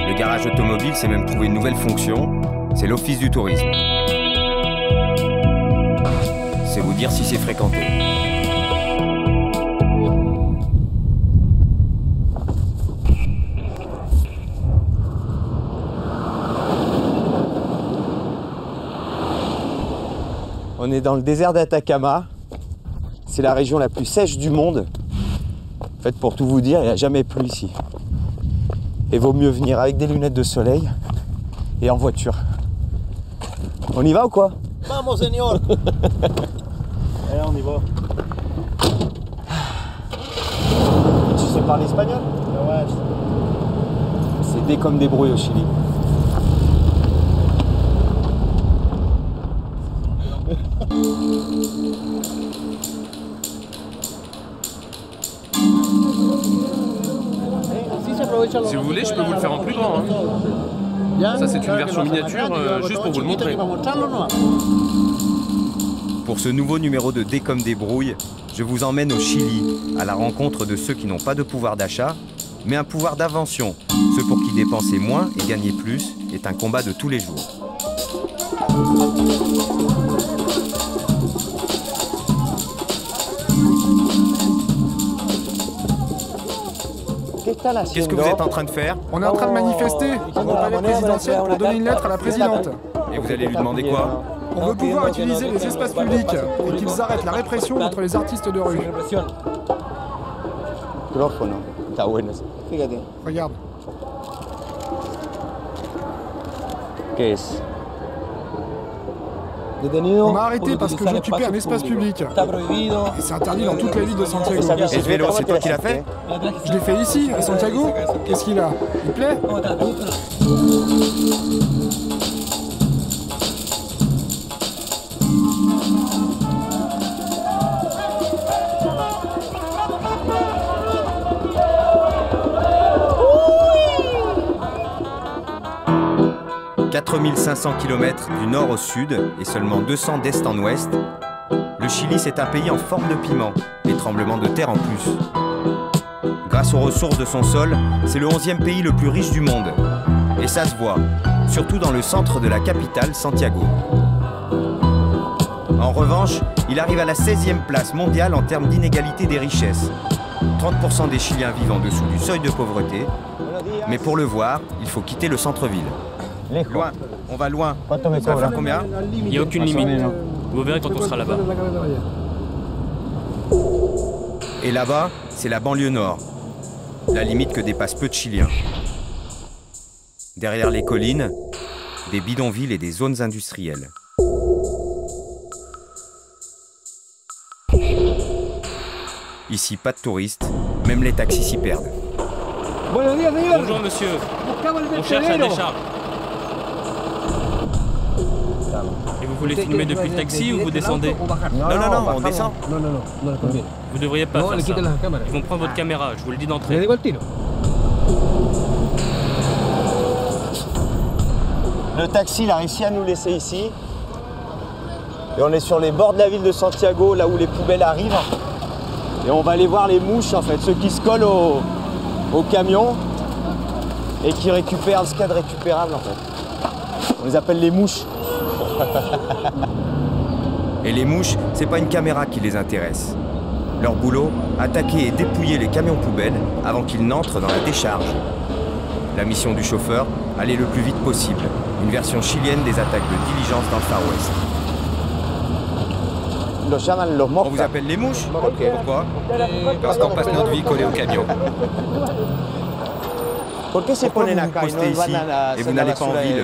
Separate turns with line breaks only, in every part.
Le garage automobile s'est même trouvé une nouvelle fonction, c'est l'office du tourisme. C'est vous dire si c'est fréquenté.
On est dans le désert d'Atacama. C'est la région la plus sèche du monde. En fait, pour tout vous dire, il n'y a jamais plu ici. Et vaut mieux venir avec des lunettes de soleil et en voiture. On y va ou quoi?
Vamos, señor.
Allez, on y va. Tu sais parler espagnol?
Ouais.
C'est des comme des brouilles au Chili.
Si vous voulez, je peux vous le faire en plus grand. Ça, c'est une version miniature, juste pour vous le montrer.
Pour ce nouveau numéro de D comme des brouilles, je vous emmène au Chili, à la rencontre de ceux qui n'ont pas de pouvoir d'achat, mais un pouvoir d'invention. Ceux pour qui dépenser moins et gagner plus est un combat de tous les jours. Qu'est-ce que vous êtes en train de faire?
On est en train de manifester au palais présidentiel pour donner une lettre à la présidente.
Et vous allez lui demander quoi?
On veut pouvoir utiliser les espaces publics et qu'ils arrêtent la répression contre les artistes de rue. Regarde. On m'a arrêté parce que j'occupais un espace public. Et c'est interdit dans toute la ville de Santiago.
Et ce vélo, c'est toi qui l'as fait?
Je l'ai fait ici, à Santiago. Qu'est-ce qu'il a? Il plaît?
« 4500 km du nord au sud et seulement 200 d'est en ouest, le Chili c'est un pays en forme de piment, les tremblements de terre en plus. Grâce aux ressources de son sol, c'est le 11e pays le plus riche du monde. Et ça se voit, surtout dans le centre de la capitale, Santiago. En revanche, il arrive à la 16e place mondiale en termes d'inégalité des richesses. 30% des Chiliens vivent en dessous du seuil de pauvreté, mais pour le voir, il faut quitter le centre-ville. Loin, on va loin. Ça va faire combien?
Il n'y a aucune limite. Vous verrez quand on sera là-bas.
Et là-bas, c'est la banlieue nord. La limite que dépassent peu de Chiliens. Derrière les collines, des bidonvilles et des zones industrielles. Ici, pas de touristes, même les taxis s'y perdent.
Bonjour monsieur, on cherche un décharge. Et vous voulez filmer depuis le taxi ou vous descendez?
Non, on descend.
Vous devriez pas faire ça. Ils vont prendre votre caméra, je vous le dis d'entrée.
Le taxi, il a réussi à nous laisser ici. Et on est sur les bords de la ville de Santiago, là où les poubelles arrivent. Et on va aller voir les mouches, en fait, ceux qui se collent au camion et qui récupèrent ce qu'il y a de récupérable, en fait. On les appelle les mouches.
Et les mouches, c'est pas une caméra qui les intéresse. Leur boulot, attaquer et dépouiller les camions poubelles avant qu'ils n'entrent dans la décharge. La mission du chauffeur, aller le plus vite possible. Une version chilienne des attaques de diligence dans le Far West. On vous appelle les mouches? Pourquoi? Parce qu'on passe notre vie collé au camion. Pourquoi vous vous postez ici et vous n'allez pas en ville?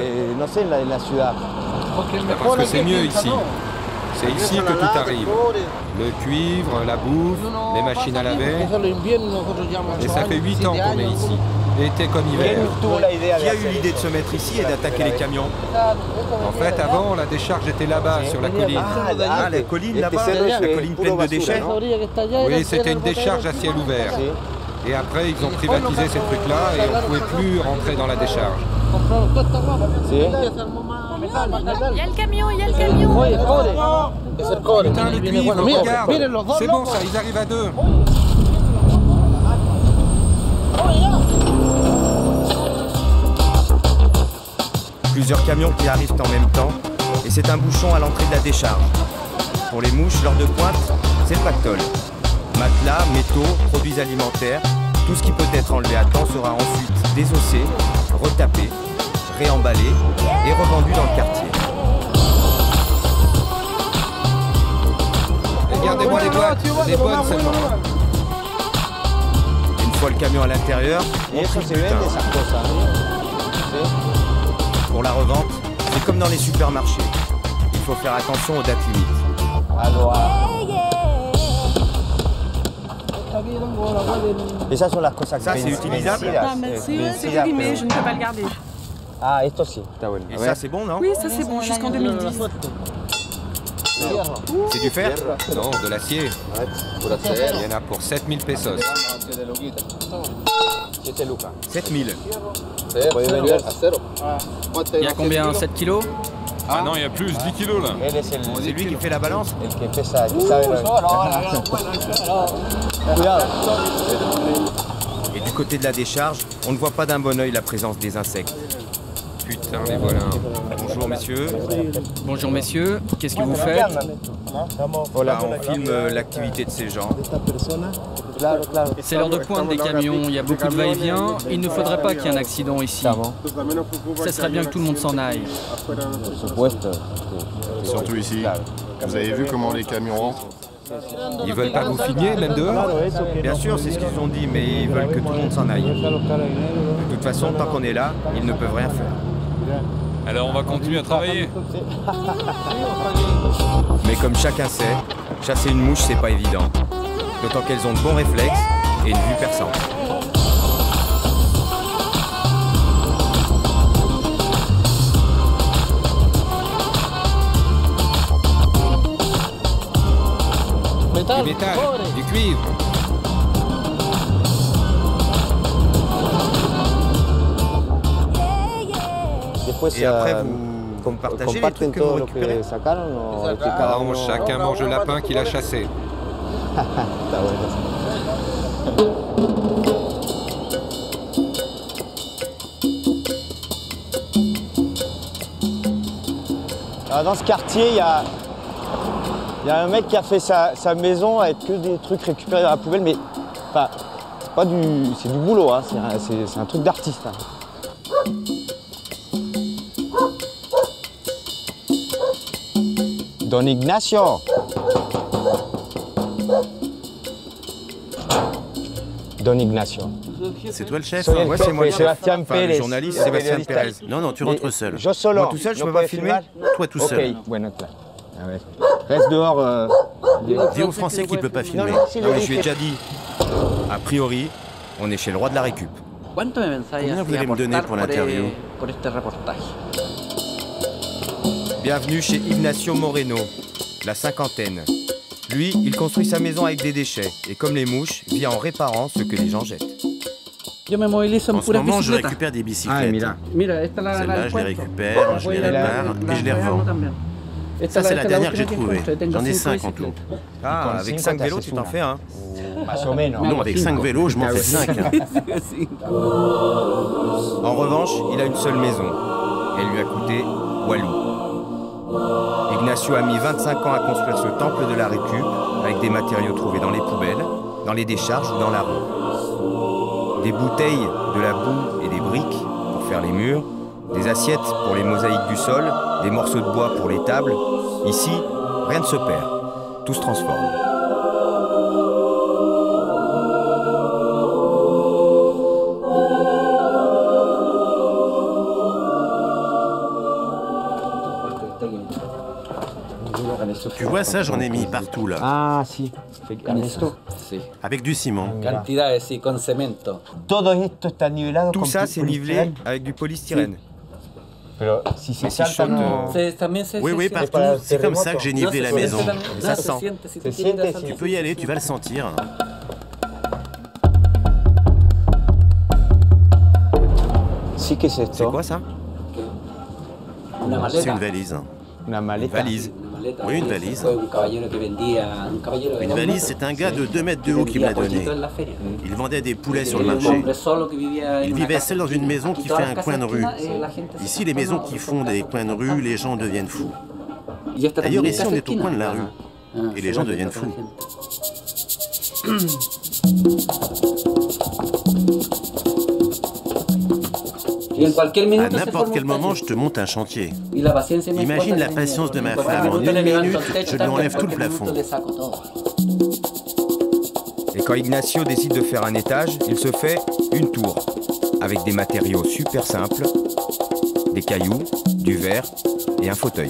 Parce que c'est mieux ici. C'est ici que tout arrive. Le cuivre, la bouffe, les machines à laver. Et ça fait 8 ans qu'on est ici. Été comme hiver.
Qui a eu l'idée de se mettre ici et d'attaquer les camions?
En fait, avant, la décharge était là-bas, sur la colline.
Ah, la colline là-bas? La colline pleine de déchets?
Oui, c'était une décharge à ciel ouvert. Et après, ils ont privatisé ces trucs-là et on ne pouvait plus rentrer dans la décharge.
Il y a le camion, il y a le camion.
Putain, le cuivre, regarde. C'est bon ça, ils arrivent à deux.
Plusieurs camions qui arrivent en même temps et c'est un bouchon à l'entrée de la décharge. Pour les mouches, l'heure de pointe, c'est le pactole. Matelas, métaux, produits alimentaires, tout ce qui peut être enlevé à temps sera ensuite désossé, retapé, réemballé et revendu dans le quartier.
Regardez-moi les bonnes seulement.
Une fois le camion à l'intérieur, on trie le butin. Pour la revente, c'est comme dans les supermarchés. Il faut faire attention aux dates limites.
Et ça sont las cosas.
Ça, c'est utilisable?
Ah, merci, c'est périmé, je ne peux pas le garder.
Ah, esto sí.
Et ça, c'est bon, non?
Oui, ça c'est bon, jusqu'en 2010.
C'est du fer?
Non, de l'acier. Il y en a pour 7000 pesos.
7000.
Il y a combien? 7 kilos?
Ah non, il y a plus, 10 kilos là.
C'est lui qui fait la balance? Et du côté de la décharge, on ne voit pas d'un bon œil la présence des insectes.
Putain, les voilà.
Bonjour messieurs.
Bonjour messieurs, qu'est-ce que vous faites?
Voilà, on filme l'activité de ces gens.
C'est l'heure de pointe des camions, il y a beaucoup de va-et-vient. Il ne faudrait pas qu'il y ait un accident ici. Ça serait bien que tout le monde s'en aille.
Surtout ici. Vous avez vu comment les camions rentrent?
Ils veulent pas vous filmer, même dehors?
Bien sûr, c'est ce qu'ils ont dit, mais ils veulent que tout le monde s'en aille. De toute façon, tant qu'on est là, ils ne peuvent rien faire.
Alors on va continuer à travailler.
Mais comme chacun sait, chasser une mouche, c'est pas évident. D'autant qu'elles ont de bons réflexes et une vue perçante.
Du métal, du cuivre.
Et après, vous partagez les trucs que vous récupérez?
Non, chacun mange le lapin qu'il a chassé.
Alors dans ce quartier, il y a un mec qui a fait sa maison avec que des trucs récupérés dans la poubelle, mais enfin, c'est pas c'est du boulot, hein, c'est un truc d'artiste. Hein. Don Ignacio. Don Ignacio.
C'est toi le chef?
Ouais, c'est moi le chef.
Sébastien
Enfin, le
Pérez.
journaliste Sébastien Pérez.
Non, non, tu rentres seul.
Yo solo.
Moi tout seul, je peux pas filmer?
Toi tout seul.
Ok, bueno, claro. A ver. Reste dehors.
Dis au Français qu'il peut pas filmer.
Non, mais je lui ai déjà dit. A priori, on est chez le roi de la récup.
Combien vous allez me donner pour l'interview?
Bienvenue chez Ignacio Moreno, la cinquantaine. Lui, il construit sa maison avec des déchets et comme les mouches, vit en réparant ce que les gens jettent.
En ce moment, je récupère des bicyclettes. Celle-là, je les récupère, je les répare et je les revends. Ça, c'est la dernière que j'ai trouvée. J'en ai 5 en tout.
Ah, avec 5 vélos, tu t'en fais un?
Non, avec 5 vélos, je m'en fais 5.
En revanche, il a une seule maison. Elle lui a coûté Walou. Ignacio a mis 25 ans à construire ce temple de la récup avec des matériaux trouvés dans les poubelles, dans les décharges ou dans la rue. Des bouteilles, de la boue et des briques pour faire les murs, des assiettes pour les mosaïques du sol, des morceaux de bois pour les tables. Ici, rien ne se perd, tout se transforme.
Tu vois ça, j'en ai mis partout là.
Ah, si.
Avec du ciment.
Tout ça, c'est nivelé avec du polystyrène.
Si c'est
Mais c'est chaud.
Oui, oui, partout. C'est comme ça que j'ai nivelé la maison.
Ça se sent.
Tu peux y aller, tu vas le sentir.
Si, qu'est-ce que
C'est quoi ça?
C'est une valise. Une valise. Oui, une valise. Une valise, c'est un gars de 2 mètres de haut qui me l'a donné. Il vendait des poulets sur le marché. Il vivait seul dans une maison qui fait un coin de rue. Ici, les maisons qui font des coins de rue, les gens deviennent fous. D'ailleurs, ici, on est au coin de la rue. Et les gens deviennent fous. À n'importe quel moment, je te monte un chantier. Imagine la patience de ma femme. En 1 minute, je lui enlève tout le plafond.
Et quand Ignacio décide de faire un étage, il se fait une tour, avec des matériaux super simples, des cailloux, du verre et un fauteuil.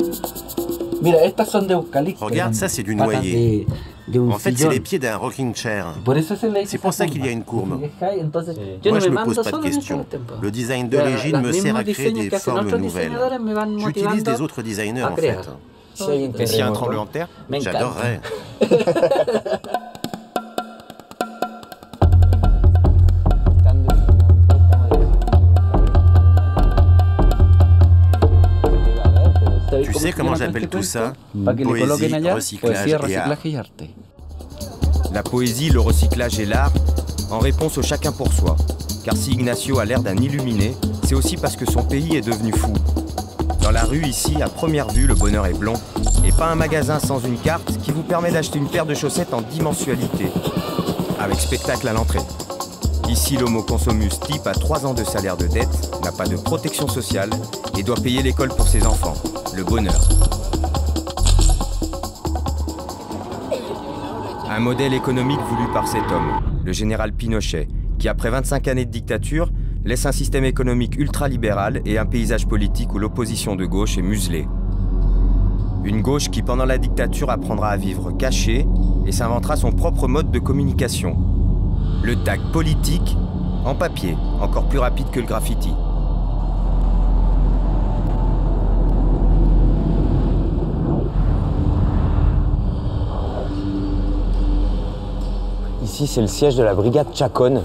Regarde, ça c'est du noyer. En fait, c'est les pieds d'un rocking chair. C'est pour ça qu'il y a une courbe. Moi, je ne me pose pas de questions. Le design d'origine me sert à créer des formes nouvelles. J'utilise des autres designers, en fait.
Et s'il y a un tremblement de terre?
J'adorerais. Tu sais comment j'appelle tout ça? Poésie, recyclage et art.
La poésie, le recyclage et l'art, en réponse au chacun pour soi. Car si Ignacio a l'air d'un illuminé, c'est aussi parce que son pays est devenu fou. Dans la rue, ici, à première vue, le bonheur est blond. Et pas un magasin sans une carte qui vous permet d'acheter une paire de chaussettes en 10 mensualités. Avec spectacle à l'entrée. Ici, l'homo consumus type a 3 ans de salaire de dette, n'a pas de protection sociale et doit payer l'école pour ses enfants. Le bonheur. Un modèle économique voulu par cet homme, le général Pinochet, qui après 25 années de dictature, laisse un système économique ultralibéral et un paysage politique où l'opposition de gauche est muselée. Une gauche qui, pendant la dictature, apprendra à vivre cachée et s'inventera son propre mode de communication. Le tag politique, en papier, encore plus rapide que le graffiti.
Ici, c'est le siège de la brigade Chacón.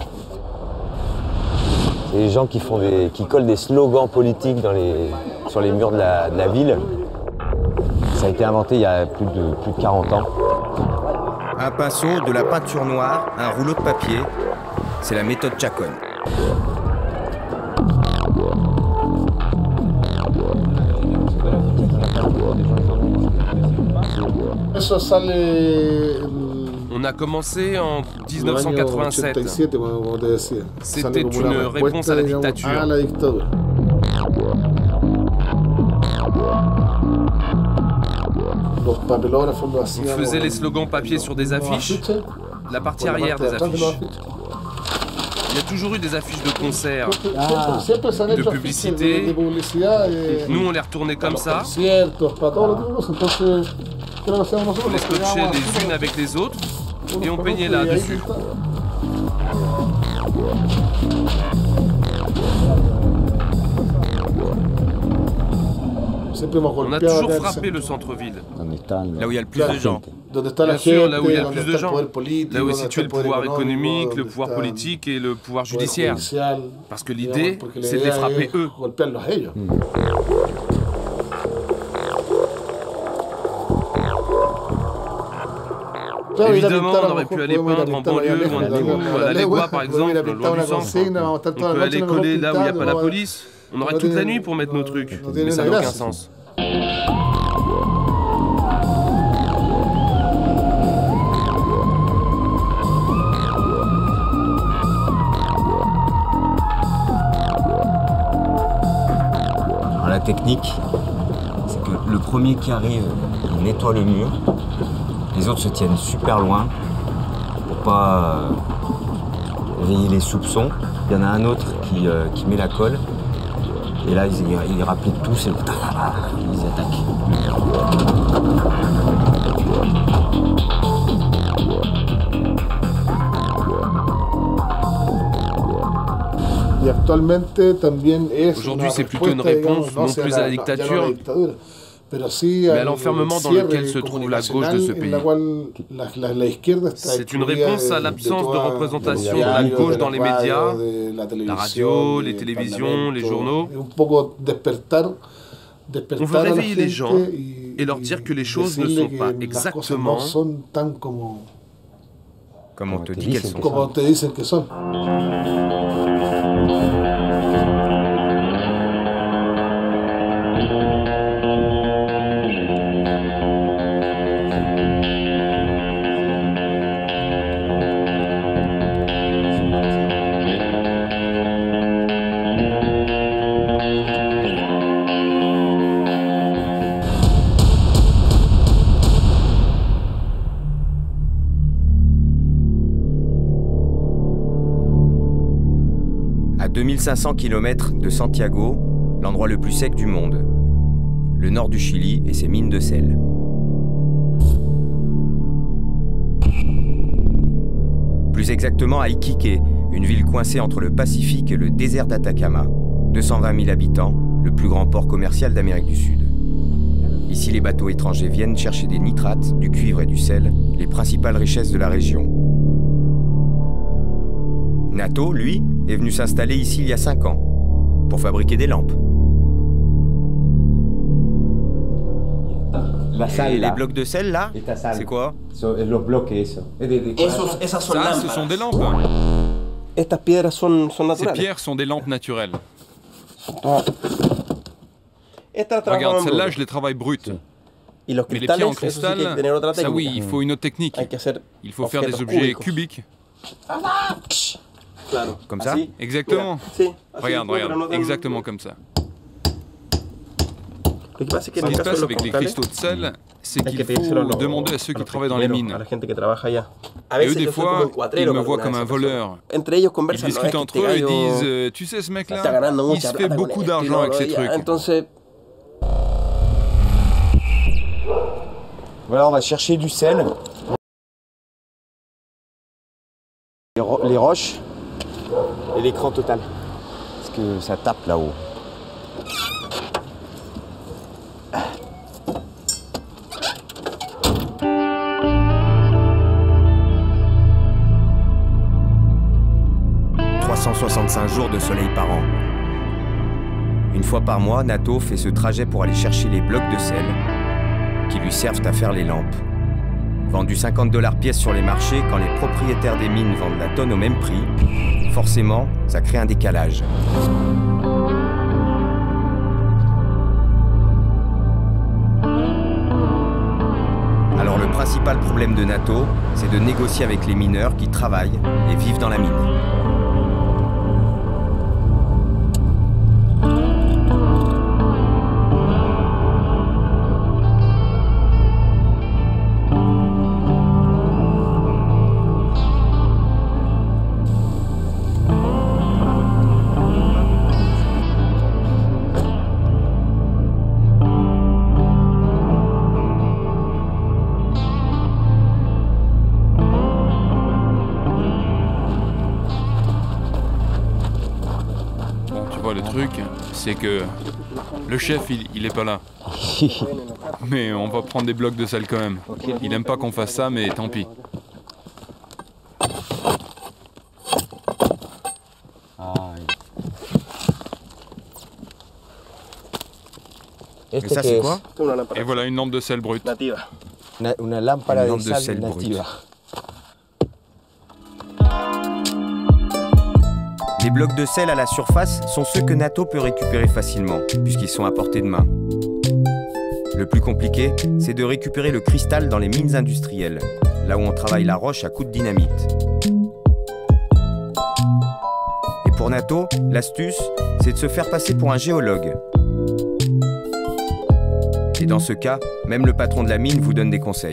C'est les gens qui collent des slogans politiques sur les murs de la ville. Ça a été inventé il y a plus de 40 ans.
Un pinceau, de la peinture noire, un rouleau de papier. C'est la méthode Chacón.
On a commencé en 1987. C'était une réponse à la dictature. On faisait les slogans papier sur des affiches, la partie arrière des affiches. Il y a toujours eu des affiches de concerts, de publicité. Nous, on les retournait comme ça. On les scotchait les unes avec les autres et on peignait là-dessus. On a toujours frappé le centre-ville.
Là où il y a le plus de gens.
Bien sûr, là où il y a le plus de gens. Là où est situé le pouvoir économique, le pouvoir politique et le pouvoir judiciaire. Parce que l'idée, c'est de les frapper eux. Évidemment, on aurait pu aller peindre en banlieue, loin de nous, à la Légua par exemple, loin du centre. On peut aller coller là où il n'y a pas la police. On aurait toute la nuit pour mettre nos trucs, mais ça n'a aucun sens.
La technique, c'est que le premier qui arrive, il nettoie le mur. Les autres se tiennent super loin pour pas éveiller les soupçons. Il y en a un autre qui met la colle. Et là, ils rappliquent tous et ils attaquent.
Aujourd'hui, c'est plutôt une réponse non plus à la dictature, mais à l'enfermement dans lequel se trouve la gauche de ce pays. C'est une réponse à l'absence de représentation de la gauche dans les médias, la radio, les télévisions, les journaux. On veut réveiller les gens et leur dire que les choses ne sont pas exactement
Comme on te dit qu'elles sont.
Como te dicen que son.
À 2500 km de Santiago, l'endroit le plus sec du monde, le nord du Chili et ses mines de sel. Plus exactement à Iquique, une ville coincée entre le Pacifique et le désert d'Atacama, 220 000 habitants, le plus grand port commercial d'Amérique du Sud. Ici, les bateaux étrangers viennent chercher des nitrates, du cuivre et du sel, les principales richesses de la région. Nato, lui, est venu s'installer ici il y a 5 ans, pour fabriquer des lampes. Et les blocs de sel, là, c'est quoi?
Ça, ce
sont des lampes. Ces pierres sont des lampes naturelles. Regarde, celles-là, je les travaille brutes. Mais les pierres en cristal, ça oui, il faut une autre technique. Il faut faire des objets cubiques.
Comme ça?
Exactement. Regarde, exactement comme ça. Ce qui se passe avec les cristaux de sel, c'est qu'il faut demander à ceux qui travaillent dans les mines. Et eux, des fois, ils me voient comme un voleur. Ils discutent entre eux et disent « Tu sais, ce mec-là, il se fait beaucoup d'argent avec ces trucs. »
Voilà, on va chercher du sel. Les roches et l'écran total. Parce que ça tape là-haut. «
365 jours de soleil par an. Une fois par mois, Nato fait ce trajet pour aller chercher les blocs de sel qui lui servent à faire les lampes. Vendus 50 $ pièce sur les marchés, quand les propriétaires des mines vendent la tonne au même prix, forcément, ça crée un décalage. Alors le principal problème de Nato, c'est de négocier avec les mineurs qui travaillent et vivent dans la mine.
Le truc, c'est que le chef, il est pas là. Mais on va prendre des blocs de sel quand même. Il aime pas qu'on fasse ça, mais tant pis.
Et ça, c'est quoi?
Et voilà une lampe de sel brute.
Une lampe de sel native.
Les blocs de sel à la surface sont ceux que Nato peut récupérer facilement, puisqu'ils sont à portée de main. Le plus compliqué, c'est de récupérer le cristal dans les mines industrielles, là où on travaille la roche à coups de dynamite. Et pour Nato, l'astuce, c'est de se faire passer pour un géologue. Et dans ce cas, même le patron de la mine vous donne des conseils.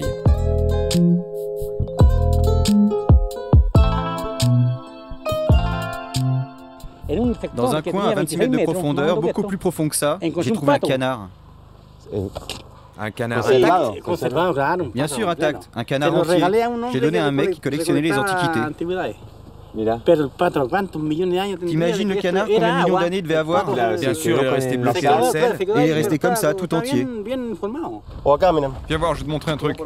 Dans un coin à 26 mètres de profondeur, beaucoup plus profond que ça, j'ai trouvé un canard.
Un canard
intact? Bien sûr, intact. Un canard entier. J'ai donné à un mec qui collectionnait les antiquités. T'imagines le canard, combien de millions d'années il devait avoir?
Bien sûr, il est resté bloqué dans le sel.
Et il est resté comme ça, tout entier.
Viens voir, je vais te montrer un truc.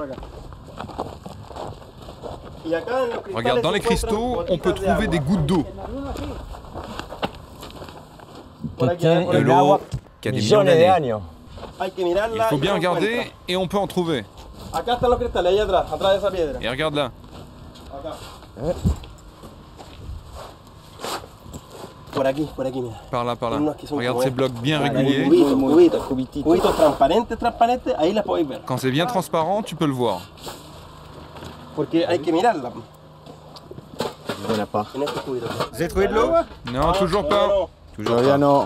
Regarde, dans les cristaux, on peut trouver des gouttes d'eau.
De l'eau qui a des millions d'années.
Il faut bien regarder et on peut en trouver. Et regarde là. Par là, par là. Regarde ces blocs bien réguliers. Quand c'est bien transparent, tu peux le voir.
Vous avez trouvé de l'eau?
Non, toujours pas. Toujours
Todavía
pas.
no.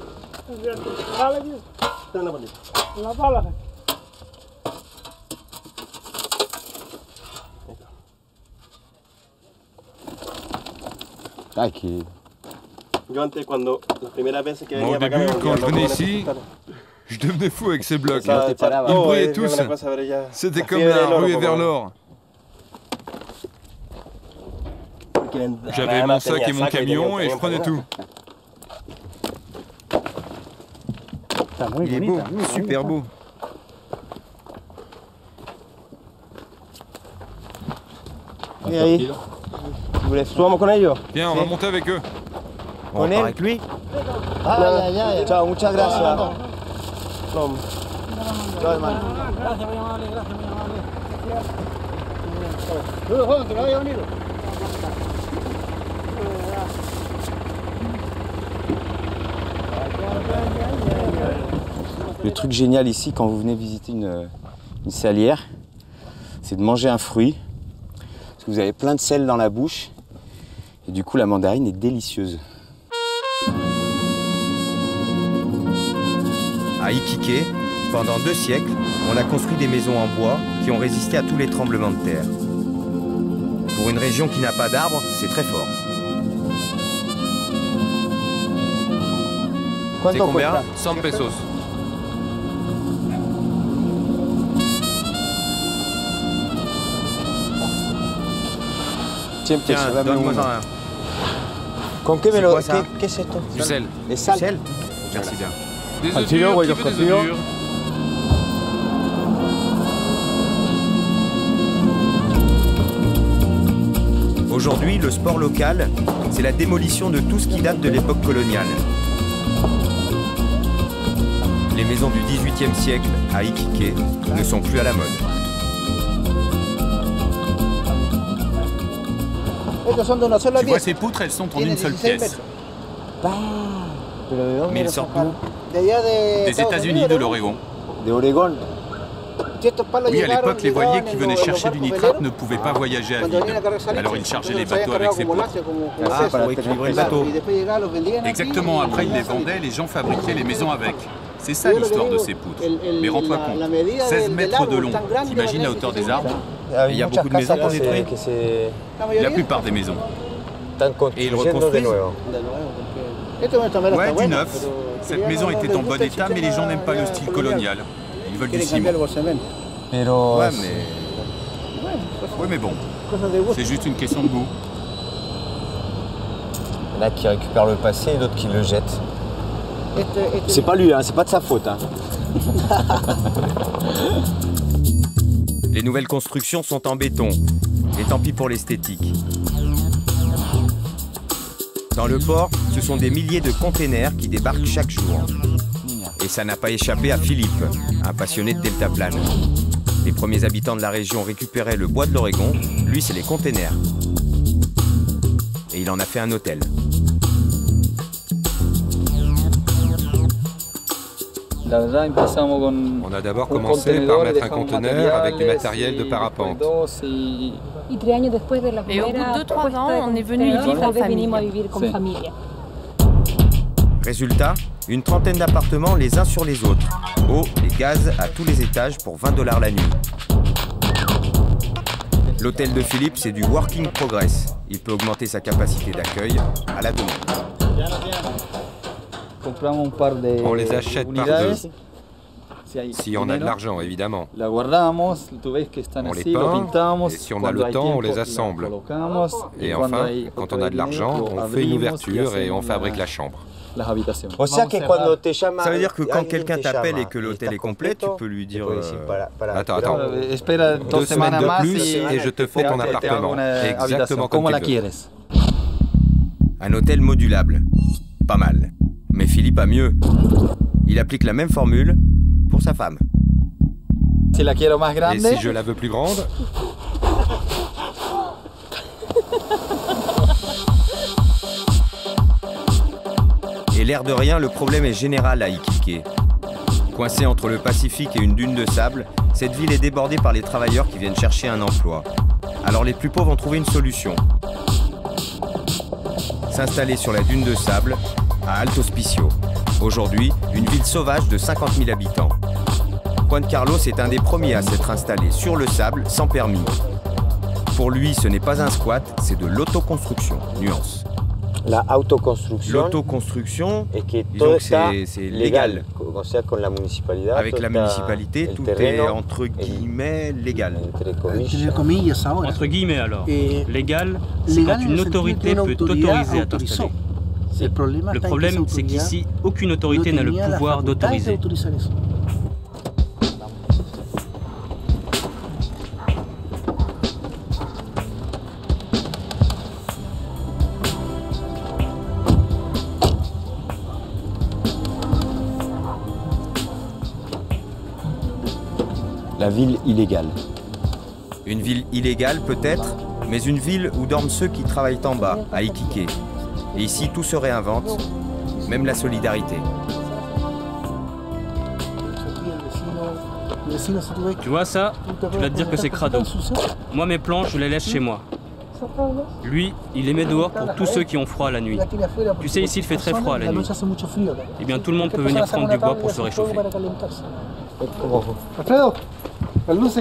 Ay, que...
Moi, au début, quand je venais ici, je devenais fou avec ces blocs. Ils brillaient tous. C'était comme la ruée vers l'or. J'avais mon sac et mon camion et je prenais tout.
Il est beau, super beau.
Et ahí. Subamos con ellos.
Viens, on va monter avec eux.
On part avec lui. Ciao, muchas gracias. Ciao, hermano. Le truc génial ici, quand vous venez visiter une salière, c'est de manger un fruit. Parce que vous avez plein de sel dans la bouche. Et du coup, la mandarine est délicieuse.
À Iquique, pendant 2 siècles, on a construit des maisons en bois qui ont résisté à tous les tremblements de terre. Pour une région qui n'a pas d'arbres, c'est très fort. C'est combien?
100 pesos.
Tiens, donne-moi un.
¿Con qué me lo...
ça?
¿Qué es esto?
Du sel.
¿Es sal?
Merci bien.
Des œufs durs, qui veut des œufs durs?
Aujourd'hui, le sport local, c'est la démolition de tout ce qui date de l'époque coloniale. Les maisons du XVIIIe siècle à Iquique ne sont plus à la mode.
Tu vois ces poutres, elles sont en une seule pièce.
Mais ils sortent d'où?
Des États-Unis, de l'Oregon. Oui, à l'époque, les voiliers qui venaient chercher du nitrate ne pouvaient pas voyager à vide. Alors ils chargeaient les bateaux avec ces poutres.
Ah, pour équilibrer le bateau.
Exactement, après ils les vendaient, les gens fabriquaient les maisons avec. C'est ça l'histoire de ces poutres. Mais rends-toi compte, 16 mètres de long, t'imagines la hauteur des arbres?
Il y a beaucoup de maisons qu'on détruit.
La plupart des maisons.
Et ils reconstruisent.
Ouais, du neuf. Cette maison était en bon état, mais les gens n'aiment pas le style colonial. Ils veulent du ciment.
Ouais, mais...
Oui, mais bon, c'est juste une question de goût.
Il y en a qui récupèrent le passé et d'autres qui le jettent. C'est pas lui, hein, c'est pas de sa faute. Hein.
Les nouvelles constructions sont en béton, et tant pis pour l'esthétique. Dans le port, ce sont des milliers de containers qui débarquent chaque jour. Et ça n'a pas échappé à Philippe, un passionné de deltaplane. Les premiers habitants de la région récupéraient le bois de l'Oregon, lui c'est les containers. Et il en a fait un hôtel.
On a d'abord commencé par mettre un conteneur avec du matériel de parapente.
Et au bout de 2-3 ans, on est venu y vivre en famille.
Résultat, une trentaine d'appartements les uns sur les autres. Eau et gaz à tous les étages pour 20 $ la nuit. L'hôtel de Philippe, c'est du working progress. Il peut augmenter sa capacité d'accueil à la demande.
On les achète par deux. Si on a de l'argent, évidemment. On les peint, et si on a le temps, on les assemble. Et enfin, quand on a de l'argent, on fait une ouverture et on fabrique la chambre.
Ça veut dire que quand quelqu'un t'appelle et que l'hôtel est complet, tu peux lui dire...
Attends. 2 semaines de plus et je te fais ton appartement. Exactement comme tu veux.
Un hôtel modulable. Pas mal. Mais Philippe a mieux. Il applique la même formule pour pour sa femme.
Si la quiero más grande.
Et si je la veux plus grande? Et l'air de rien, le problème est général à Iquique. Coincée entre le Pacifique et une dune de sable, cette ville est débordée par les travailleurs qui viennent chercher un emploi. Alors les plus pauvres ont trouvé une solution. S'installer sur la dune de sable, à Alto Hospicio. Aujourd'hui, une ville sauvage de 50 000 habitants. Juan Carlos est un des premiers à s'être installé sur le sable sans permis. Pour lui, ce n'est pas un squat, c'est de l'autoconstruction. Nuance.
La autoconstruction.
L'autoconstruction,
disons que
c'est légal. Avec la municipalité, tout est entre guillemets légal.
Entre guillemets alors. Légal, c'est quand une autorité peut t'autoriser à t'installer. Le problème, c'est qu'ici, aucune autorité n'a le pouvoir d'autoriser.
La ville illégale.
Une ville illégale peut-être, mais une ville où dorment ceux qui travaillent en bas, à Iquique. Et ici, tout se réinvente, même la solidarité.
Tu vois ça? Tu vas te dire que c'est crado. Moi, mes planches, je les laisse chez moi. Lui, il les met dehors pour tous ceux qui ont froid la nuit. Tu sais, ici, il fait très froid la nuit. Eh bien, tout le monde peut venir prendre du bois pour se réchauffer.
Alfredo, las luces.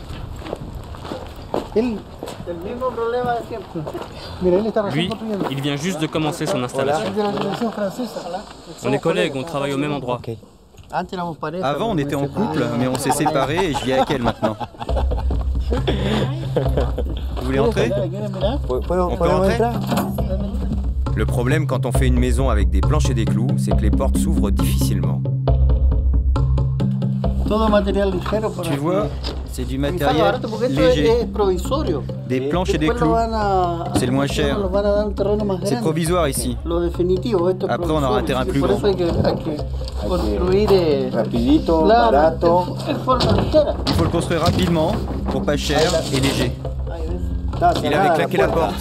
Lui, il vient juste de commencer son installation. On est collègues, on travaille au même endroit.
Avant, on était en couple, mais on s'est séparés et je vis avec elle maintenant. Vous voulez entrer?
On peut entrer? Le problème quand on fait une maison avec des planches et des clous, c'est que les portes s'ouvrent difficilement.
Tu vois, c'est du matériel léger. Des planches et des clous. C'est le moins cher. C'est provisoire ici. Après, on aura un terrain plus grand. Il faut le construire rapidement, pour pas cher et léger.
Il avait claqué la porte.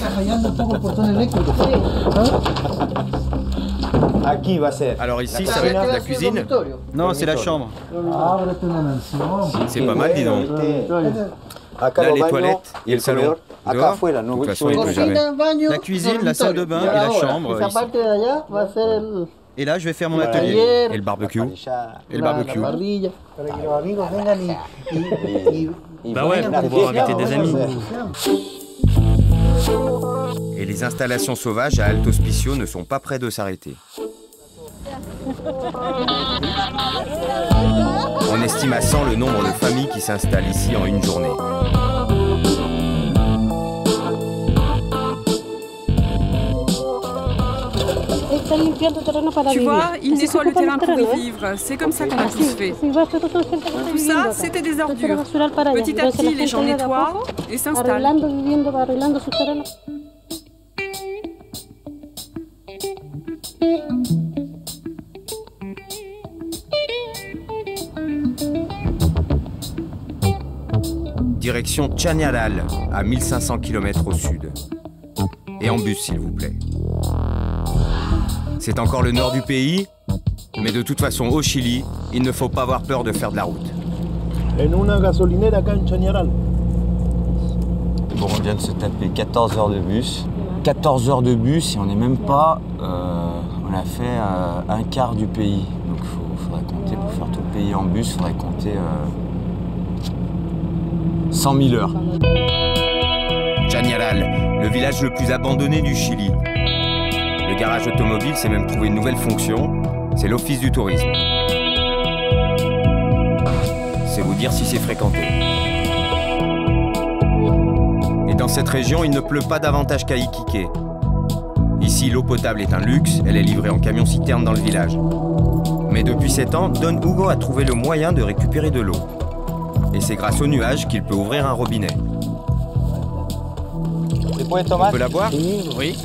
Alors ici, ça va être la cuisine?
Non, c'est la chambre.
C'est pas mal, dis donc. Là, les toilettes et le salon. Dehors, de toute façon, il ne peut jamais.
La cuisine, la salle de bain et la chambre. Ici. Et là, je vais faire mon atelier.
Et le barbecue?
Et le barbecue.
Bah ouais, pour pouvoir inviter des amis.
Et les installations sauvages à Alto Hospicio ne sont pas près de s'arrêter. On estime à 100 le nombre de familles qui s'installent ici en une journée.
Tu vois, ils nettoient le terrain pour y vivre. C'est comme ça qu'on a tous fait. Tout ça, c'était des ordures. Petit à petit, les gens nettoient et s'installent.
Direction Chañaral, à 1500 km au sud. Et en bus, s'il vous plaît. C'est encore le nord du pays, mais de toute façon, au Chili, il ne faut pas avoir peur de faire de la route.
Bon, on vient de se taper 14 heures de bus. 14 heures de bus et on n'est même pas... on a fait un quart du pays. Donc il faudrait compter, pour faire tout le pays en bus, il faudrait compter 100 000 heures.
Chañaral, le village le plus abandonné du Chili. Le garage automobile s'est même trouvé une nouvelle fonction, c'est l'office du tourisme. C'est vous dire si c'est fréquenté. Et dans cette région, il ne pleut pas davantage qu'à Iquique. Ici, l'eau potable est un luxe, elle est livrée en camion-citerne dans le village. Mais depuis 7 ans, Don Hugo a trouvé le moyen de récupérer de l'eau. Et c'est grâce aux nuages qu'il peut ouvrir un robinet. On peut la boire?
Oui.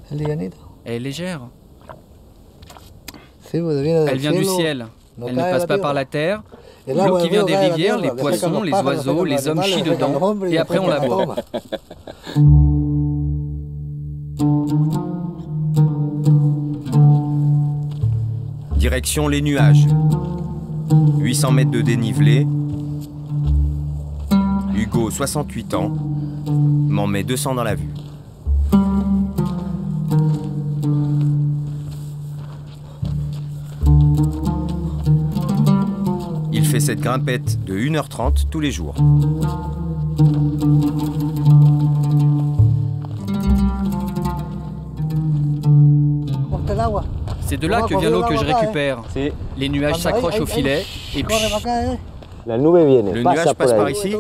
Elle est légère. Elle vient du ciel. Elle ne passe pas par la terre. L'eau qui vient des rivières, les poissons, les oiseaux, les hommes chient dedans, et après on la boit.
Direction les nuages. 800 mètres de dénivelé. Hugo, 68 ans, m'en met 200 dans la vue. Il fait cette grimpette de 1h30 tous les jours.
C'est de là que vient l'eau que je récupère. Les nuages s'accrochent au filet et puis
le nuage passe par ici.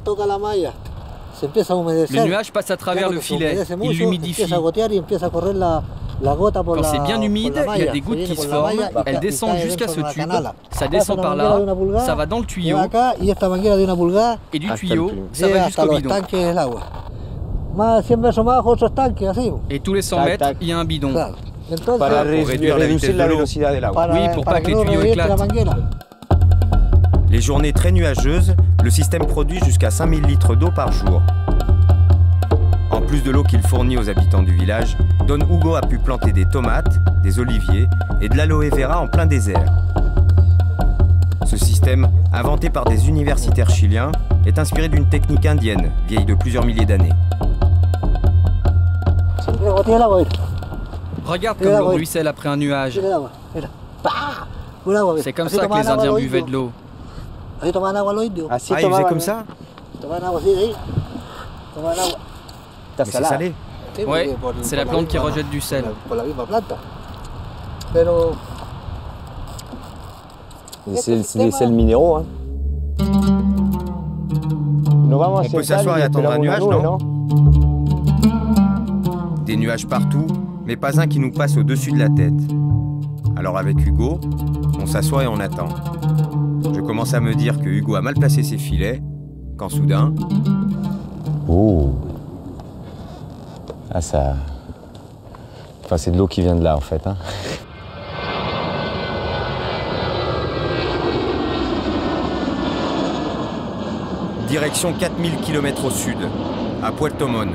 Le nuage passe à travers le filet, il l'humidifie. Quand c'est bien humide, il y a des gouttes qui se forment, elles descendent jusqu'à ce tube, ça descend par là, ça va dans le tuyau, et du tuyau, ça va jusqu'au bidon. Et tous les 100 mètres, il y a un bidon.
Pour réduire la vitesse de l'eau.
Oui, pour pas que les tuyaux éclatent.
Les journées très nuageuses, le système produit jusqu'à 5000 litres d'eau par jour. En plus de l'eau qu'il fournit aux habitants du village, Don Hugo a pu planter des tomates, des oliviers et de l'aloe vera en plein désert. Ce système, inventé par des universitaires chiliens, est inspiré d'une technique indienne, vieille de plusieurs milliers d'années.
Regarde comme l'eau ruisselle après un nuage. C'est comme ça que les Indiens buvaient de l'eau.
Ah, ils faisaient comme ça? Mais c'est salé.
Oui, c'est la plante qui rejette du sel.
C'est des sels minéraux. Hein.
On peut s'asseoir et attendre un nuage, non? Des nuages partout, mais pas un qui nous passe au-dessus de la tête. Alors avec Hugo, on s'assoit et on attend. Je commence à me dire que Hugo a mal placé ses filets, quand soudain...
Oh. Ah ça... Enfin c'est de l'eau qui vient de là en fait. Hein.
Direction 4000 km au sud, à Puerto Montt.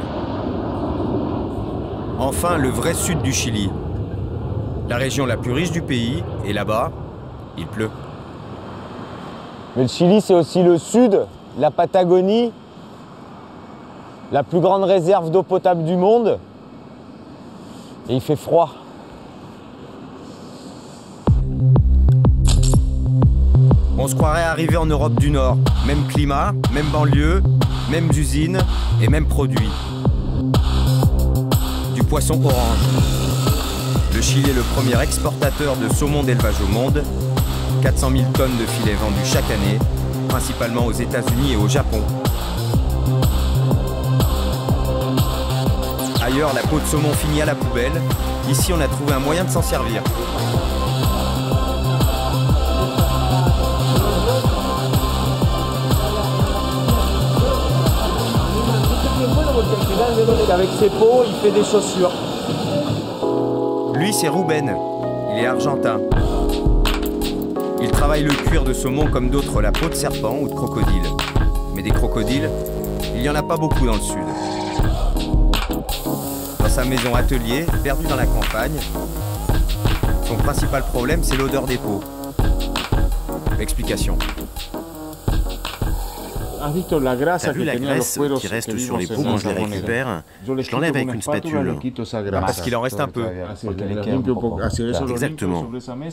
Enfin, le vrai sud du Chili. La région la plus riche du pays, et là-bas, il pleut.
Mais le Chili, c'est aussi le sud, la Patagonie, la plus grande réserve d'eau potable du monde. Et il fait froid.
On se croirait arrivé en Europe du Nord. Même climat, même banlieue, mêmes usines et mêmes produits. Du poisson orange. Le Chili est le premier exportateur de saumon d'élevage au monde. 400 000 tonnes de filets vendus chaque année, principalement aux États-Unis et au Japon. Ailleurs, la peau de saumon finit à la poubelle. Ici, on a trouvé un moyen de s'en servir.
Avec ses peaux, il fait des chaussures.
Lui, c'est Ruben. Il est argentin. Il travaille le cuir de saumon comme d'autres la peau de serpent ou de crocodile. Mais des crocodiles, il n'y en a pas beaucoup dans le sud. Dans sa maison atelier, perdue dans la campagne, son principal problème, c'est l'odeur des peaux. Explication.
T'as vu la graisse qui reste sur les peaux quand je les récupère? Je l'enlève avec une spatule.
Parce qu'il en reste un peu.
Exactement.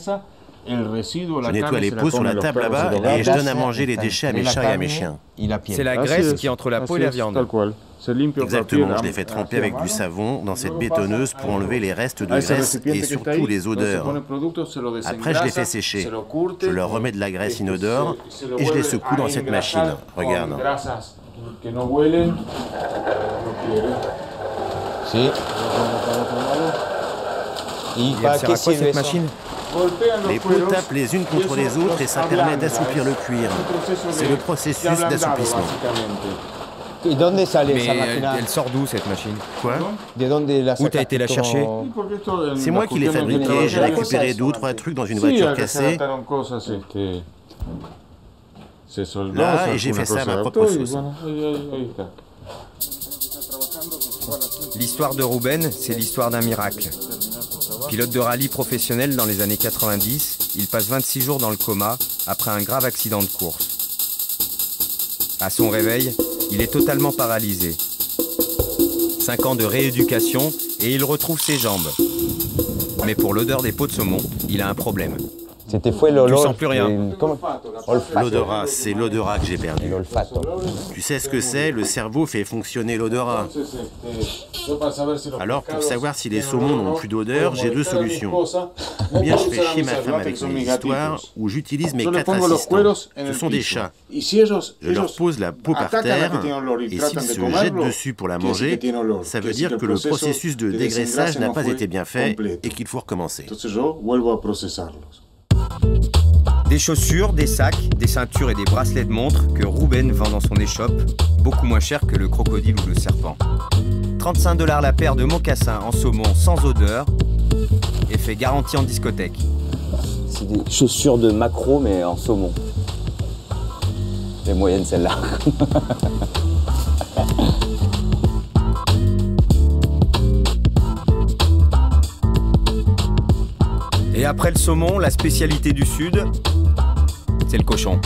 Je nettoie les peaux sur la table là-bas et je donne à manger les déchets à mes chats et à mes chiens.
C'est la graisse qui est entre la peau et la viande.
Exactement, je les fais tremper avec du savon dans cette bétonneuse pour enlever les restes de graisse et surtout les odeurs. Après, je les fais sécher. Je leur remets de la graisse inodore et je les secoue dans cette machine. Regarde.
Si.
Et elle sert à quoi cette machine?
Les peaux tapent les unes contre les autres et ça permet d'assouplir le cuir. C'est le processus d'assouplissement.
¿Y dónde sale
Mais
esa máquina?
elle sort d'où cette machine?
Quoi?
¿De dónde la
Où t'as été la chercher?
C'est moi qui l'ai fabriqué, j'ai récupéré 2 ou 3 trucs dans une voiture cassée. Là, et j'ai fait ça à ma propre sauce.
L'histoire de Rubén, c'est l'histoire d'un miracle. Pilote de rallye professionnel dans les années 90, il passe 26 jours dans le coma après un grave accident de course. À son réveil, il est totalement paralysé. 5 ans de rééducation et il retrouve ses jambes. Mais pour l'odeur des pots de saumon, il a un problème.
C'était fue el olor.
Tu sens plus rien.
L'odorat, c'est l'odorat que j'ai perdu. Tu sais ce que c'est? Le cerveau fait fonctionner l'odorat. Alors, pour savoir si les saumons n'ont plus d'odeur, j'ai 2 solutions. Ou bien je fais chier ma femme avec mes histoires, ou j'utilise mes 4 assistants. Ce sont des chats. Je leur pose la peau par terre, et s'ils se jettent dessus pour la manger, ça veut dire que le processus de dégraissage n'a pas été bien fait et qu'il faut recommencer.
Des chaussures, des sacs, des ceintures et des bracelets de montre que Rubén vend dans son échoppe, beaucoup moins cher que le crocodile ou le serpent. 35 $ la paire de mocassins en saumon sans odeur, effet garanti en discothèque.
C'est des chaussures de maquereau mais en saumon. Les moyennes celle-là.
Et après le saumon, la spécialité du Sud, c'est le cochon.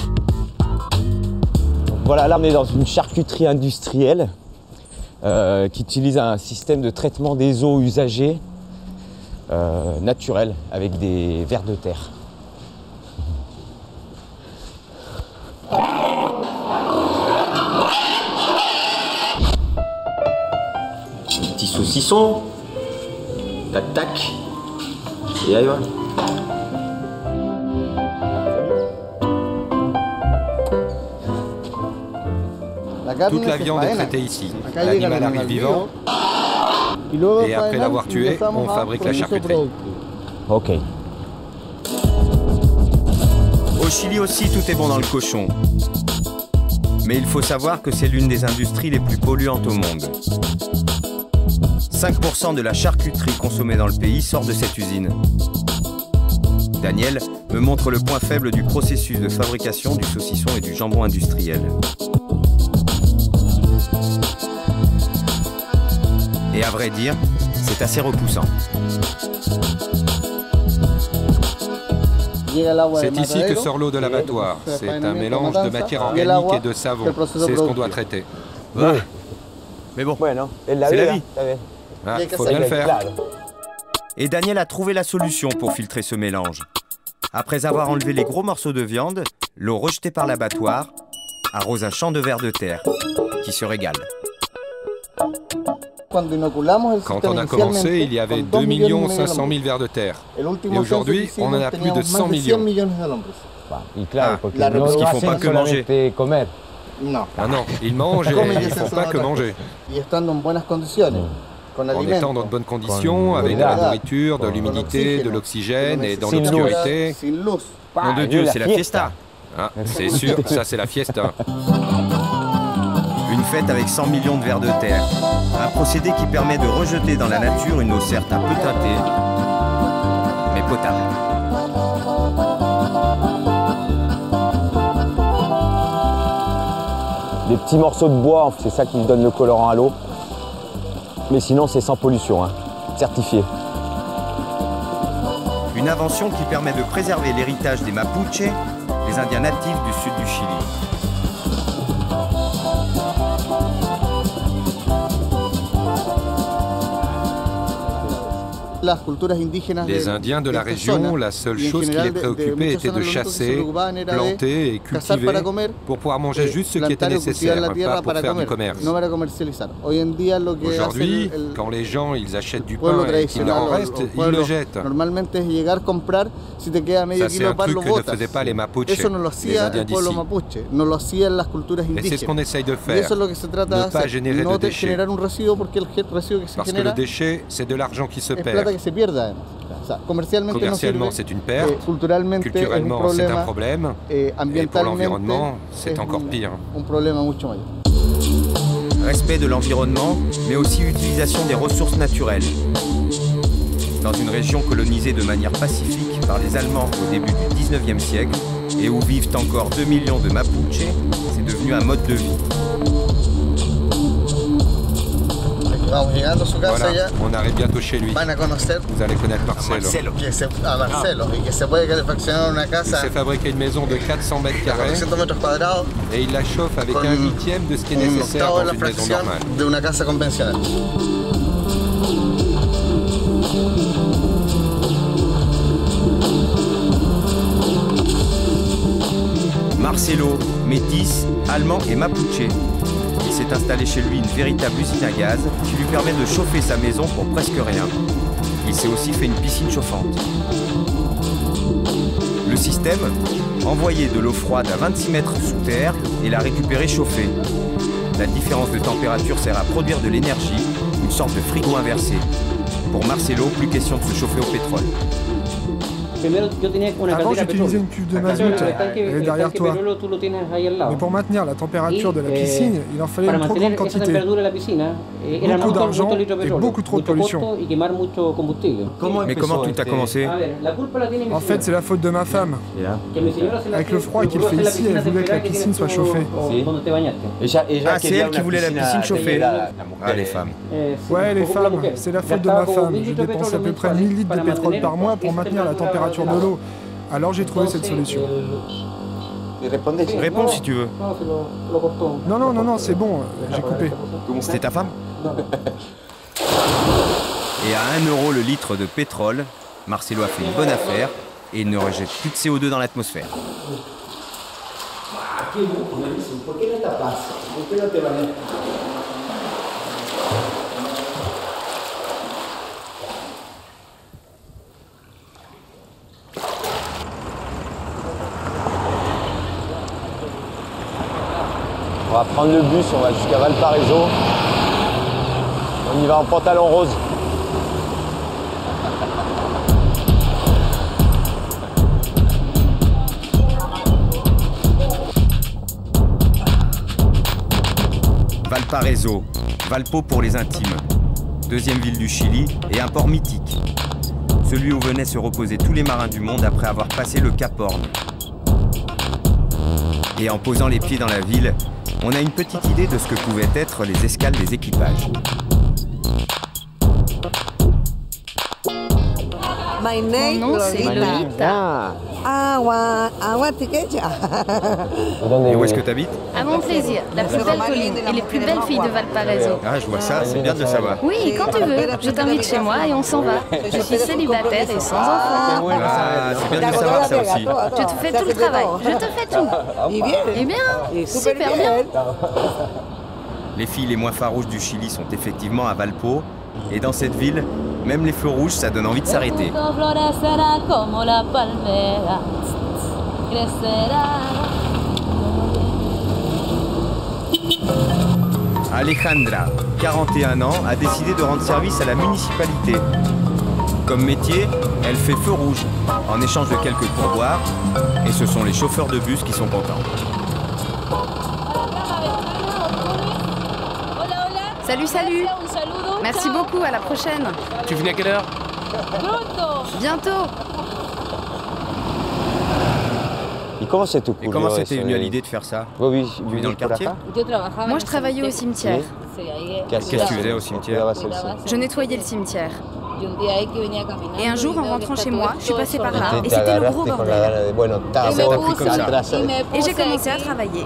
Voilà, là on est dans une charcuterie industrielle qui utilise un système de traitement des eaux usagées naturel avec des vers de terre. Petit saucisson, tac tac, et aïe.
Toute la viande est traitée ici. L'animal arrive vivant et après l'avoir tué, on fabrique la charcuterie.
Ok.
Au Chili aussi, tout est bon dans le cochon. Mais il faut savoir que c'est l'une des industries les plus polluantes au monde. 5% de la charcuterie consommée dans le pays sort de cette usine. Daniel me montre le point faible du processus de fabrication du saucisson et du jambon industriel. Et à vrai dire, c'est assez repoussant.
C'est ici que sort l'eau de l'abattoir. C'est un mélange de matière organique et de savon. C'est ce qu'on doit traiter.
Ouais. Mais bon, c'est la vie.
Ah, faut bien le faire.
Et Daniel a trouvé la solution pour filtrer ce mélange. Après avoir enlevé les gros morceaux de viande, l'eau rejetée par l'abattoir arrose un champ de vers de terre qui se régale.
Quand on a commencé, il y avait 2 500 000 vers de terre. Et aujourd'hui, on en a plus de 100 millions.
Ah, parce qu'ils ne font pas que manger.
Ah non, ils mangent et ils ne font pas que manger. En étant dans de bonnes conditions, avec de la nourriture, de l'humidité, de l'oxygène et dans l'obscurité.
Nom de Dieu, c'est la fiesta.
Ah, c'est sûr, ça c'est la fiesta.
Une fête avec 100 millions de vers de terre. Un procédé qui permet de rejeter dans la nature une eau certes un peu teintée, mais potable.
Des petits morceaux de bois, c'est ça qui donne le colorant à l'eau. Mais sinon, c'est sans pollution, certifié.
Une invention qui permet de préserver l'héritage des Mapuches, les Indiens natifs du sud du Chili.
Les Indiens de la région, la seule chose qui les préoccupait était de chasser, planter et cultiver pour pouvoir manger juste ce qui était nécessaire, pas pour faire du commerce. Aujourd'hui, quand les gens ils achètent du pain et qu'il leur en reste, ils le jettent. Ça, c'est un truc que ne faisaient pas les Mapuches, les Indiens d'ici. Et c'est ce qu'on essaye de faire, ne pas générer de déchets. Parce que le déchet, c'est de l'argent qui se perd. Commercialement, c'est une perte. Culturellement, c'est un problème. Et pour l'environnement, c'est encore pire.
respect de l'environnement, mais aussi utilisation des ressources naturelles. Dans une région colonisée de manière pacifique par les Allemands au début du 19e siècle, et où vivent encore 2 millions de Mapuches, c'est devenu un mode de vie.
Voilà, on arrive bientôt chez lui. Vous allez connaître Marcelo. Il s'est fabriqué une maison de 400 mètres carrés et il la chauffe avec 1/8 de ce qui est nécessaire dans une maison normale.
Marcelo, métis, allemand et mapuche. Il s'est installé chez lui une véritable usine à gaz qui lui permet de chauffer sa maison pour presque rien. Il s'est aussi fait une piscine chauffante. Le système, envoyer de l'eau froide à 26 mètres sous terre et la récupérer chauffée. La différence de température sert à produire de l'énergie, une sorte de frigo inversé. Pour Marcelo, plus question de se chauffer au pétrole.
Avant, j'utilisais une cuve de mazout, elle est derrière toi. Mais pour maintenir la température de la piscine, il en fallait une trop grande quantité. Beaucoup d'argent et beaucoup trop de pollution.
Mais comment tout a commencé?
En fait, c'est la faute de ma femme. Avec le froid qu'il fait ici, elle voulait que la piscine soit chauffée.
Ah, c'est elle qui voulait la piscine chauffée. Ah, les femmes.
Ouais, les femmes, c'est la faute de ma femme. Je dépense à peu près 1000 litres de pétrole par mois pour maintenir la température de l'eau. Alors j'ai trouvé cette solution.
Réponds si tu veux.
Non, c'est bon, j'ai coupé.
C'était ta femme? Et à 1 € le litre de pétrole, Marcelo a fait une bonne affaire et il ne rejette plus de CO2 dans l'atmosphère.
On va prendre le bus, on va jusqu'à Valparaiso. On y va en pantalon rose.
Valparaiso, Valpo pour les intimes. Deuxième ville du Chili et un port mythique. Celui où venaient se reposer tous les marins du monde après avoir passé le Cap Horn. Et en posant les pieds dans la ville, on a une petite idée de ce que pouvaient être les escales des équipages.
Mon nom, c'est Lolita.
Et où est-ce que tu habites?
À mon plaisir, la plus belle colline et les plus belles filles de Valparaiso.
Ah, je vois ça, c'est bien de le savoir.
Oui, quand tu veux, je t'invite chez moi et on s'en va. Je suis célibataire et sans enfant.
Ah, c'est bien de le savoir ça aussi.
Je te fais tout le travail, je te fais tout. Eh bien, super bien.
Les filles les moins farouches du Chili sont effectivement à Valpo. Et dans cette ville, même les feux rouges, ça donne envie de s'arrêter. Alejandra, 41 ans, a décidé de rendre service à la municipalité. Comme métier, elle fait feu rouge, en échange de quelques pourboires, et ce sont les chauffeurs de bus qui sont contents.
Salut, salut. Merci beaucoup, à la prochaine.
Tu venais à quelle heure?
Bientôt.
Et comment c'était
venu à l'idée de faire ça?
Oui,
tu vis dans le quartier?
Moi, je travaillais au cimetière.
Qu'est-ce que tu faisais au cimetière?
Je nettoyais le cimetière. Et un jour, en rentrant chez moi, je suis passée par là et c'était le gros bordel. Et j'ai commencé à travailler.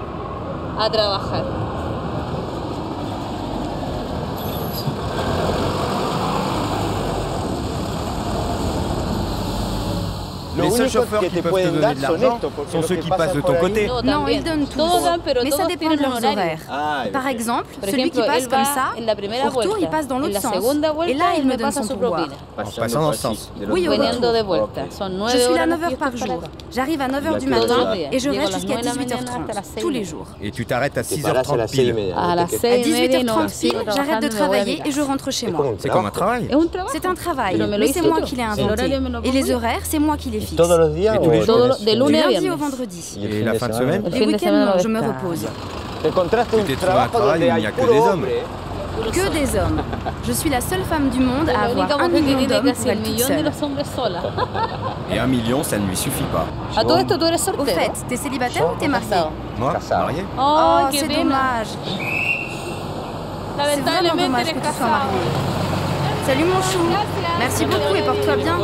Les seuls chauffeurs qui peuvent te donner de l'argent sont ceux qui passent de ton côté.
Non, ils donnent tous, mais ça dépend de leurs horaires. Par exemple, celui qui passe comme ça, au retour, il passe dans l'autre sens. Et là, il me donne son pourboire.
En passant dans ce sens.
Oui, au retour. Je suis là 9 h par jour. J'arrive à 9 h du matin et je reste jusqu'à 18 h 30, tous les jours.
Et tu t'arrêtes à 6 h 30 pile.
À 18 h 30 pile, j'arrête de travailler et je rentre chez moi.
C'est comme un travail?
C'est un travail, mais c'est moi qui l'ai inventé. Et les horaires, c'est moi qui les fixe.
Et tous les jours?
Du lundi au vendredi.
Et la fin de semaine?
Les week-ends, non, je me repose.
Tu trouves un travail où il n'y a que des hommes.
Que des hommes. Je suis la seule femme du monde à avoir 1 million d'hommes pour elle toute seule.
Et 1 million, ça ne lui suffit pas.
Au fait, t'es célibataire ou t'es marié?
Moi, marié.
Oh, c'est dommage. C'est vraiment dommage que tu sois marié. Salut mon chou. Merci beaucoup et porte-toi bien.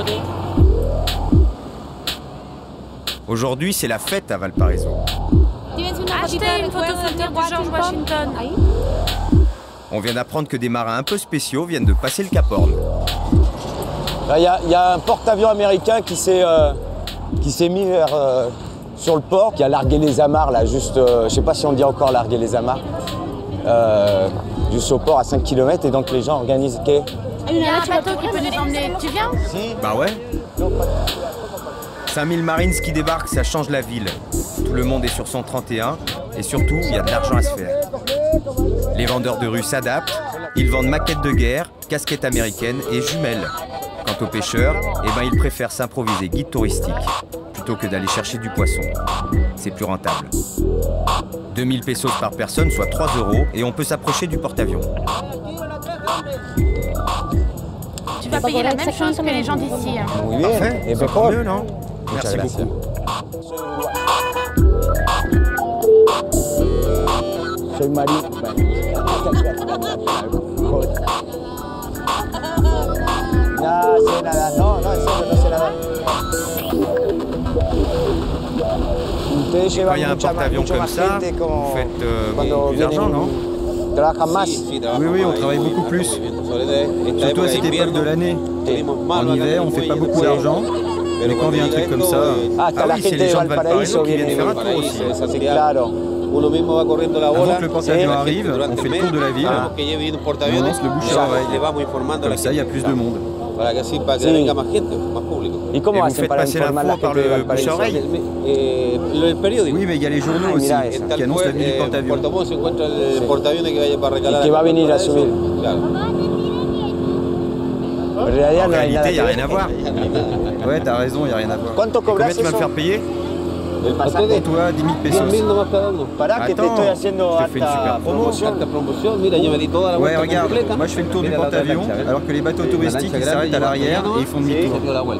Aujourd'hui, c'est la fête à Valparaiso.
Achetez une photo souvenir du George Washington.
On vient d'apprendre que des marins un peu spéciaux viennent de passer le Cap Horn.
Il y a un porte-avions américain qui s'est mis sur le port, qui a largué les amarres, là, juste, je sais pas si on dit encore larguer les amarres, juste au port à 5 km, et donc les gens organisent...
Il y a un bateau qui peut nous emmener, tu viens?
Bah ouais. 5000 Marines qui débarquent, ça change la ville. Tout le monde est sur son 31, et surtout, il y a de l'argent à se faire. Les vendeurs de rue s'adaptent, ils vendent maquettes de guerre, casquettes américaines et jumelles. Quant aux pêcheurs, eh ben, ils préfèrent s'improviser guide touristique plutôt que d'aller chercher du poisson. C'est plus rentable. 2000 pesos par personne, soit 3 €, et on peut s'approcher du porte-avions.
Tu vas payer la même chose que les gens d'ici.
Oui,
parfait, et c'est mieux, non? Merci beaucoup.
Soy Marie.
Quand il y a un porte-avions comme ça, vous faites plus d'argent, non?
Oui, on travaille beaucoup plus. Surtout à cette époque de l'année. En hiver, on fait pas beaucoup d'argent. Mais quand vient un truc comme ça...
Ah oui, c'est les gens de Valparaiso qui viennent faire un tour aussi.
Avant que le porte-avions arrive, on fait le tour de la ville. Et on lance le bouche à oreille. Comme ça, il y a plus de monde.
Et comment
vous faites passer l'info par le bouche à oreille?
Oui, mais il y a les journaux aussi qui annoncent la venue du porte-avions.
Et qui va venir à subir.
En réalité, il n'y a rien à voir.
Ouais, t'as raison, il n'y a rien à voir.
Combien tu vas me faire payer?
Pour toi, 10 000 pesos.
Attends, je te fais une super promo.
Ouais, regarde, moi je fais le tour du porte-avions, alors que les bateaux touristiques ils s'arrêtent à l'arrière et ils font demi-tour.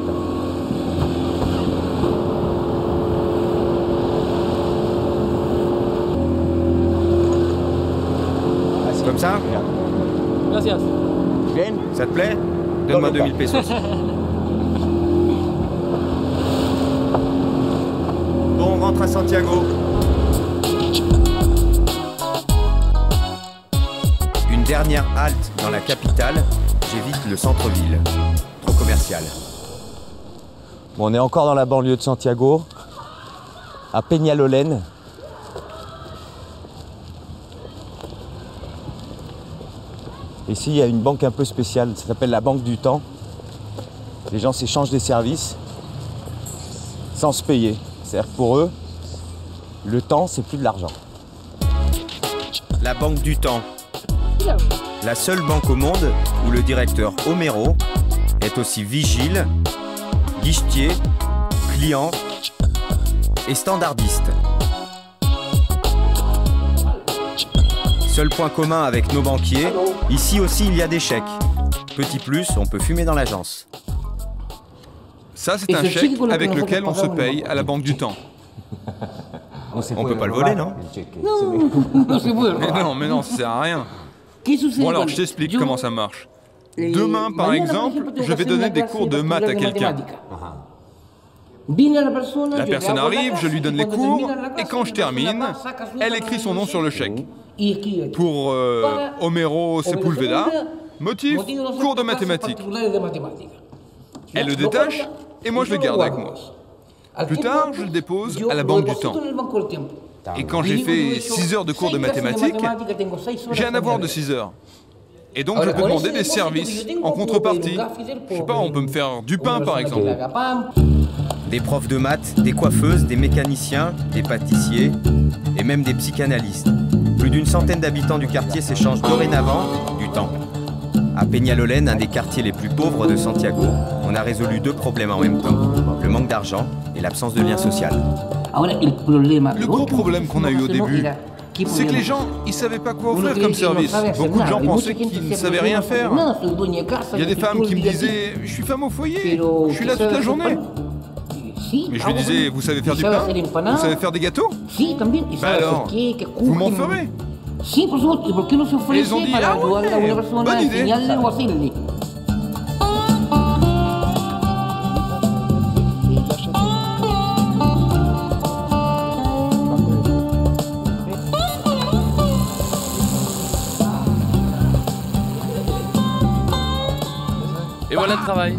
Comme ça?
Gracias.
Bien. Ça te plaît? Donne-moi 2000 pesos. Bon, on rentre à Santiago. Une dernière halte dans la capitale, j'évite le centre-ville. Trop commercial.
Bon, on est encore dans la banlieue de Santiago, à Peñalolén. Ici, il y a une banque un peu spéciale, ça s'appelle la Banque du Temps. Les gens s'échangent des services sans se payer. C'est-à-dire que pour eux, le temps, c'est plus de l'argent.
La Banque du Temps. La seule banque au monde où le directeur Homero est aussi vigile, guichetier, client et standardiste. Seul point commun avec nos banquiers, ici aussi il y a des chèques. Petit plus, on peut fumer dans l'agence.
Ça, c'est un chèque avec lequel on se paye à la Banque du Temps.
On peut pas le voler, non?
Mais non, ça sert à rien. Bon alors, je t'explique comment ça marche. Demain, par exemple, je vais donner des cours de maths à quelqu'un. La personne arrive, je lui donne les cours, et quand je termine, elle écrit son nom sur le chèque. Pour Homero Sepulveda, motif, cours de mathématiques. Elle le détache, et moi je le garde avec moi. Plus tard, je le dépose à la Banque du Temps. Et quand j'ai fait 6 heures de cours de mathématiques, j'ai un avoir de 6 heures. Et donc je peux demander des services en contrepartie. Je sais pas, on peut me faire du pain par exemple.
Des profs de maths, des coiffeuses, des mécaniciens, des pâtissiers et même des psychanalystes. Plus d'une centaine d'habitants du quartier s'échangent dorénavant du temps. À Peñalolén, un des quartiers les plus pauvres de Santiago, on a résolu 2 problèmes en même temps. Le manque d'argent et l'absence de lien social.
Le gros problème qu'on a eu au début, c'est que les gens, ils savaient pas quoi offrir comme service. Beaucoup de gens pensaient qu'ils ne savaient rien faire. Il y a des femmes qui me disaient, je suis femme au foyer, je suis là toute la journée. Mais je lui disais, vous savez faire du pain? Vous savez faire des gâteaux? Bah alors, vous m'en ferez. Et ils ont dit, ah ouais, bonne idée.
Et voilà le travail.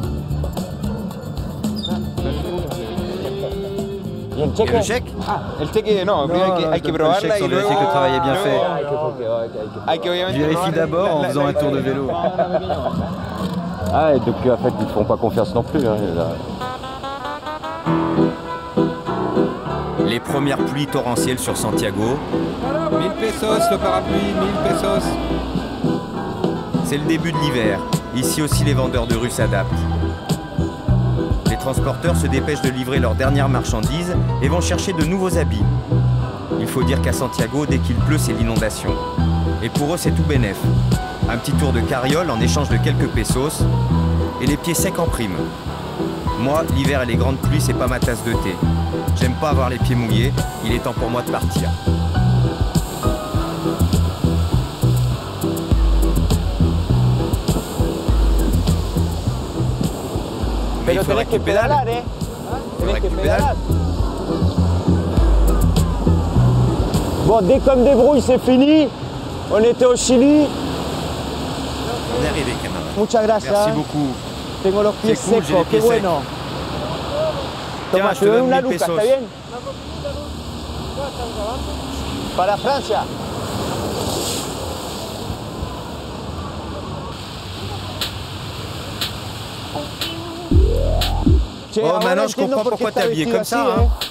Et le chèque? El cheque, non, hay que probarla y luego...
que le travail est bien fait. Je vérifie d'abord en faisant un tour de vélo.
Ah, et donc en fait, ils ne font pas confiance non plus. Hein,
Les premières pluies torrentielles sur Santiago.
1000 pesos le parapluie, 1000 pesos.
C'est le début de l'hiver. Ici aussi, les vendeurs de rue s'adaptent. Les transporteurs se dépêchent de livrer leurs dernières marchandises et vont chercher de nouveaux habits. Il faut dire qu'à Santiago, dès qu'il pleut, c'est l'inondation. Et pour eux, c'est tout bénef. Un petit tour de carriole en échange de quelques pesos et les pieds secs en prime. Moi, l'hiver et les grandes pluies, c'est pas ma tasse de thé. J'aime pas avoir les pieds mouillés, il est temps pour moi de partir.
Mais il faudrait que pédales, hein? Faudrait que pédales. Bon, dès comme des brouilles, c'est fini. On était au Chili.
On est arrivé, camarade.
Muchas gracias.
Merci beaucoup.
Tengo los pies secos, qué bueno. Toma, te doy una luca, ¿está bien? Para Francia.
Oh, maintenant je comprends pourquoi t'es habillé comme ça. Hein.